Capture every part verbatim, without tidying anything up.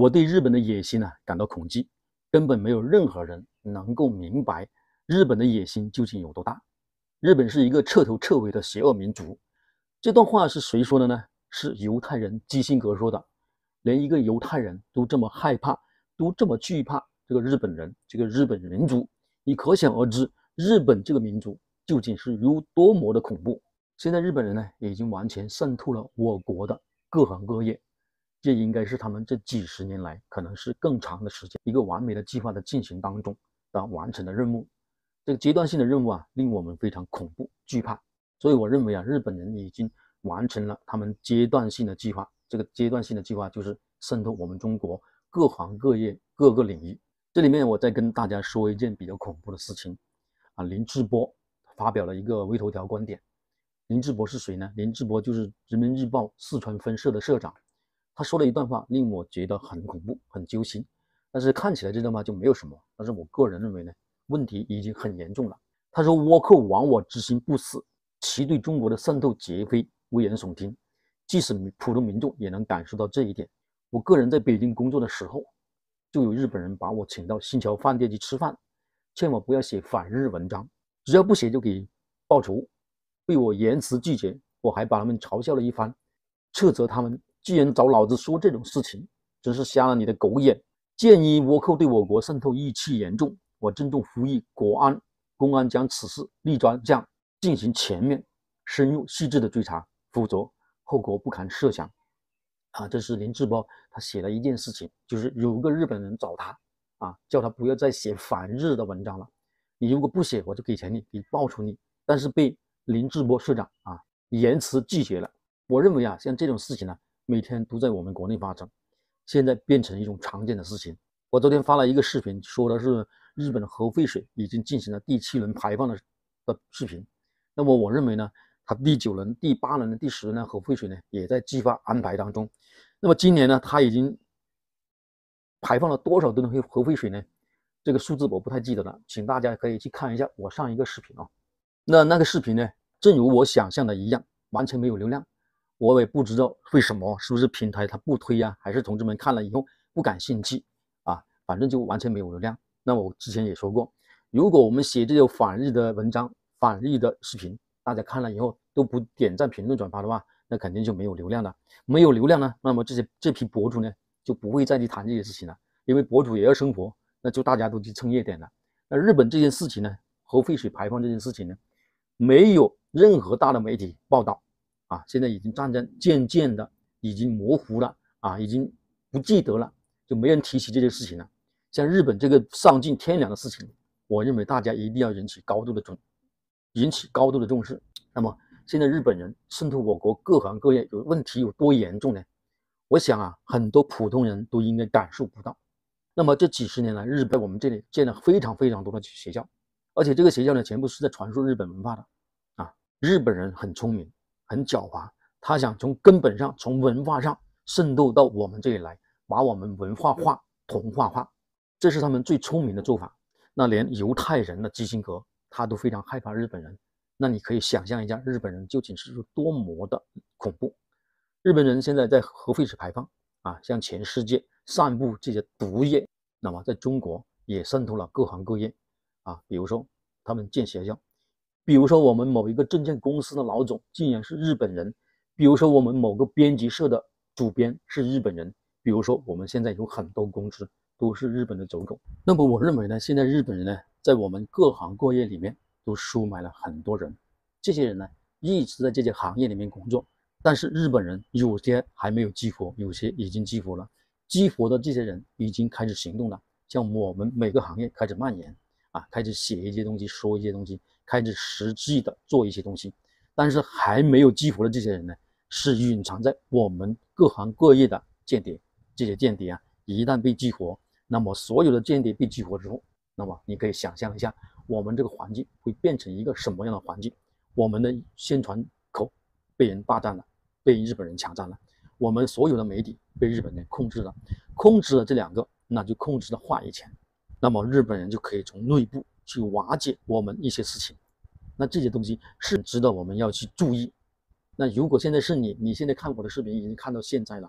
我对日本的野心呢、啊、感到恐惧，根本没有任何人能够明白日本的野心究竟有多大。日本是一个彻头彻尾的邪恶民族。这段话是谁说的呢？是犹太人基辛格说的。连一个犹太人都这么害怕，都这么惧怕这个日本人，这个日本民族，你可想而知，日本这个民族究竟是有多么的恐怖。现在日本人呢，已经完全渗透了我国的各行各业，这应该是他们这几十年来，可能是更长的时间，一个完美的计划的进行当中的完成的任务。这个阶段性的任务啊，令我们非常恐怖惧怕。所以我认为啊，日本人已经完成了他们阶段性的计划。这个阶段性的计划就是渗透我们中国各行各业各个领域。这里面我再跟大家说一件比较恐怖的事情啊，林志波发表了一个微头条观点。林志波是谁呢？林志波就是人民日报四川分社的社长。他说了一段话，令我觉得很恐怖，很揪心。但是看起来这段话就没有什么，但是我个人认为呢，问题已经很严重了。他说：“倭寇亡我之心不死，其对中国的渗透绝非危言耸听。即使普通民众也能感受到这一点。我个人在北京工作的时候，就有日本人把我请到新桥饭店去吃饭，劝我不要写反日文章，只要不写就给报仇。被我严词拒绝，我还把他们嘲笑了一番，斥责他们既然找老子说这种事情，真是瞎了你的狗眼。鉴于倭寇对我国渗透日趋严重，我郑重呼吁国安、公安将此事立专项进行全面、深入、细致的追查，否则后果不堪设想。”啊，这是林志波他写了一件事情，就是有个日本人找他啊，叫他不要再写反日的文章了，你如果不写，我就给钱你，给报酬你。但是被林志波社长啊严词拒绝了。我认为啊，像这种事情呢，每天都在我们国内发生，现在变成一种常见的事情。我昨天发了一个视频，说的是日本核废水已经进行了第七轮排放的的视频。那么我认为呢，它第九轮、第八轮、第十轮的核废水呢，也在计划安排当中。那么今年呢，它已经排放了多少吨的核废水呢？这个数字我不太记得了，请大家可以去看一下我上一个视频啊。那那个视频呢，正如我想象的一样，完全没有流量。我也不知道为什么，是不是平台它不推啊，还是同志们看了以后不感兴趣啊？反正就完全没有流量。那我之前也说过，如果我们写这种反日的文章、反日的视频，大家看了以后都不点赞、评论、转发的话，那肯定就没有流量了。没有流量呢，那么这些这批博主呢，就不会再去谈这些事情了，因为博主也要生活，那就大家都去蹭热点了。那日本这件事情呢，核废水排放这件事情呢，没有任何大的媒体报道啊，现在已经渐渐渐渐的已经模糊了啊，已经不记得了，就没人提起这件事情了。像日本这个丧尽天良的事情，我认为大家一定要引起高度的重，引起高度的重视。那么现在日本人渗透我国各行各业有问题有多严重呢？我想啊，很多普通人都应该感受不到。那么这几十年来，日本我们这里建了非常非常多的学校，而且这个学校呢，全部是在传输日本文化的啊。日本人很聪明，很狡猾，他想从根本上，从文化上渗透到我们这里来，把我们文化化、同化化，这是他们最聪明的做法。那连犹太人的基辛格，他都非常害怕日本人。那你可以想象一下，日本人究竟是多么的恐怖。日本人现在在核废水排放啊，向全世界散布这些毒液，那么在中国也渗透了各行各业啊，比如说他们建学校，比如说我们某一个证券公司的老总竟然是日本人，比如说我们某个编辑社的主编是日本人，比如说我们现在有很多公司都是日本的走狗。那么我认为呢，现在日本人呢，在我们各行各业里面都收买了很多人，这些人呢一直在这些行业里面工作，但是日本人有些还没有激活，有些已经激活了。激活的这些人已经开始行动了，像我们每个行业开始蔓延啊，开始写一些东西，说一些东西，开始实际的做一些东西。但是还没有激活的这些人呢，是隐藏在我们各行各业的间谍。这些间谍啊，一旦被激活，那么所有的间谍被激活之后，那么你可以想象一下，我们这个环境会变成一个什么样的环境？我们的宣传口被人霸占了，被日本人抢占了，我们所有的媒体被日本人控制了，控制了这两个，那就控制了话语权。那么日本人就可以从内部去瓦解我们一些事情。那这些东西是值得我们要去注意。那如果现在是你，你现在看我的视频已经看到现在了，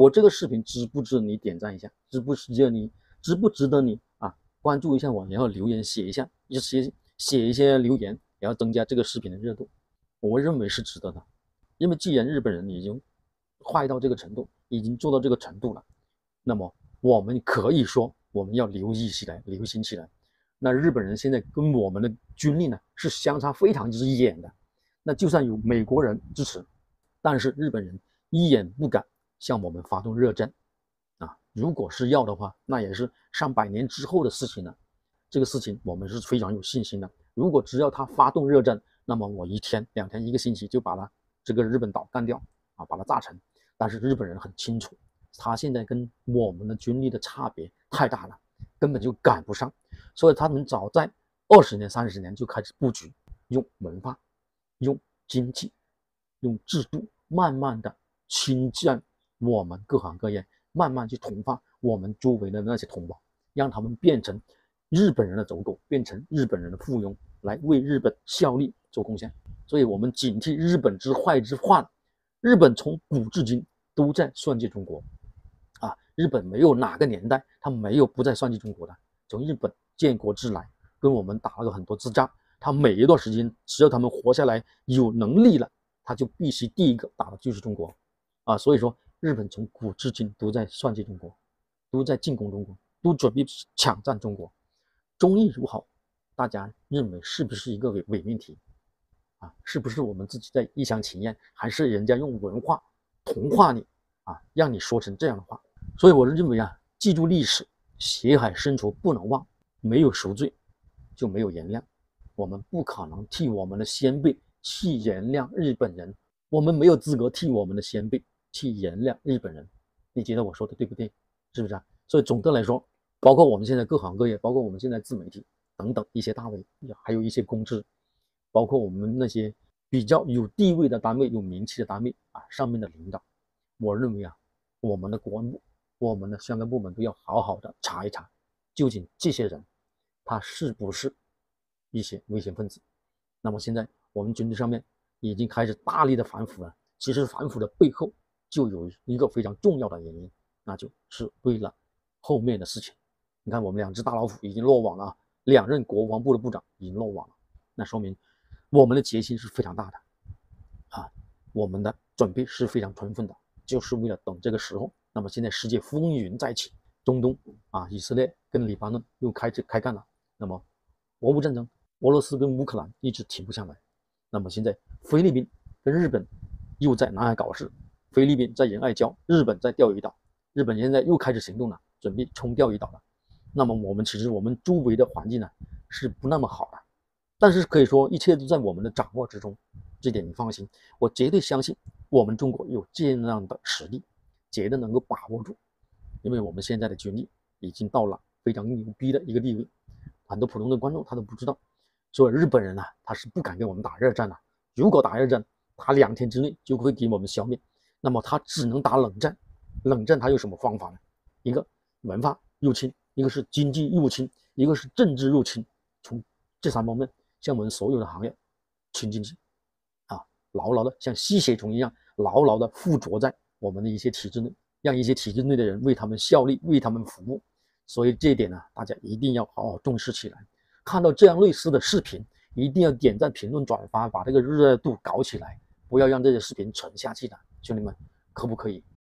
我这个视频值不值得你点赞一下？值不值得你值不值得你啊关注一下我，然后留言写一下，就写写一些留言，然后增加这个视频的热度。我认为是值得的，因为既然日本人已经坏到这个程度，已经做到这个程度了，那么我们可以说我们要留意起来，留心起来。那日本人现在跟我们的军力呢是相差非常之远的，那就算有美国人支持，但是日本人一言不敢向我们发动热战啊！如果是要的话，那也是上百年之后的事情了。这个事情我们是非常有信心的。如果只要他发动热战，那么我一天、两天、一个星期就把他这个日本岛干掉啊，把它炸沉。但是日本人很清楚，他现在跟我们的军力的差别太大了，根本就赶不上。所以他们早在二十年、三十年就开始布局，用文化、用经济、用制度，慢慢的侵占我们各行各业，慢慢去同化我们周围的那些同胞，让他们变成日本人的走狗，变成日本人的附庸，来为日本效力做贡献。所以我们警惕日本之坏之患。日本从古至今都在算计中国啊！日本没有哪个年代他没有不在算计中国的。从日本建国之来，跟我们打了很多次仗，他每一段时间只要他们活下来有能力了，他就必须第一个打的就是中国啊！所以说日本从古至今都在算计中国，都在进攻中国，都准备抢占中国。中意如好，大家认为是不是一个伪伪命题啊？是不是我们自己在一厢情愿，还是人家用文化同化你啊，让你说成这样的话？所以我认为啊，记住历史，血海深仇不能忘，没有赎罪就没有原谅。我们不可能替我们的先辈去原谅日本人，我们没有资格替我们的先辈去原谅日本人。你觉得我说的对不对？是不是啊？所以总的来说，包括我们现在各行各业，包括我们现在自媒体等等一些大 V， 还有一些公知，包括我们那些比较有地位的单位、有名气的单位啊，上面的领导，我认为啊，我们的国安部、我们的相关部门都要好好的查一查，究竟这些人他是不是一些危险分子。那么现在我们军队上面已经开始大力的反腐了，其实反腐的背后就有一个非常重要的原因，那就是为了后面的事情。你看我们两只大老虎已经落网了，两任国防部的部长已经落网了，那说明我们的决心是非常大的啊，我们的准备是非常充分的，就是为了等这个时候。那么现在世界风云再起，中东啊，以色列跟黎巴嫩又开始开干了，那么俄乌战争，俄罗斯跟乌克兰一直停不下来，那么现在菲律宾跟日本又在南海搞事，菲律宾在仁爱礁，日本在钓鱼岛，日本现在又开始行动了，准备冲钓鱼岛了。那么我们其实我们周围的环境呢是不那么好的，但是可以说一切都在我们的掌握之中，这点你放心，我绝对相信我们中国有这样的实力，绝对能够把握住。因为我们现在的军力已经到了非常牛逼的一个地位，很多普通的观众他都不知道。所以日本人啊，他是不敢跟我们打热战的。如果打热战，他两天之内就会给我们消灭，那么他只能打冷战。冷战他有什么方法呢？一个文化入侵，一个是经济入侵，一个是政治入侵，从这三方面向我们所有的行业侵进去啊，牢牢的像吸血虫一样，牢牢的附着在我们的一些体制内，让一些体制内的人为他们效力，为他们服务。所以这一点呢，大家一定要好好重视起来。看到这样类似的视频，一定要点赞、评论、转发，把这个热度搞起来，不要让这些视频沉下去的，兄弟们，可不可以？